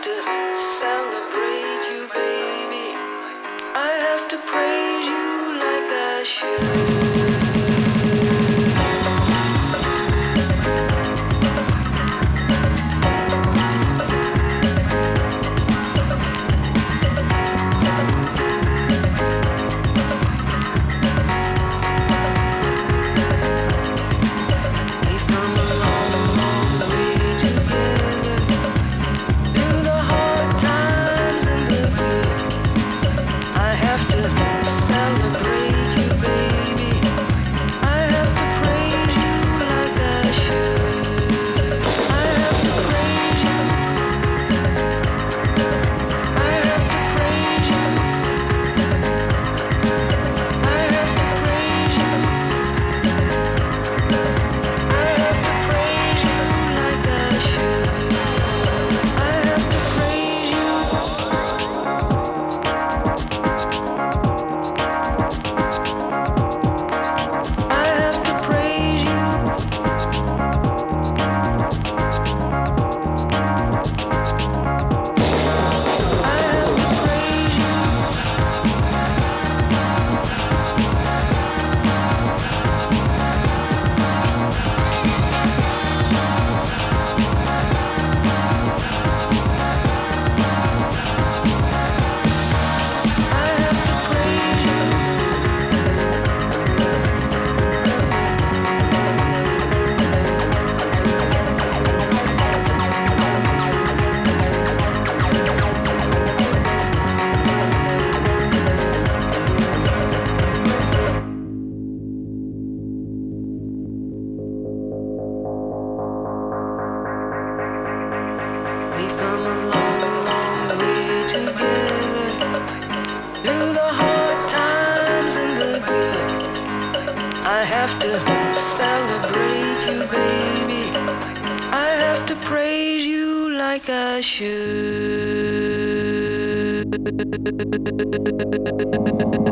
to celebrate you, baby. I have to praise you like I should. We've come a long, long way together, through the hard times and the good. I have to celebrate you, baby. I have to praise you like I should.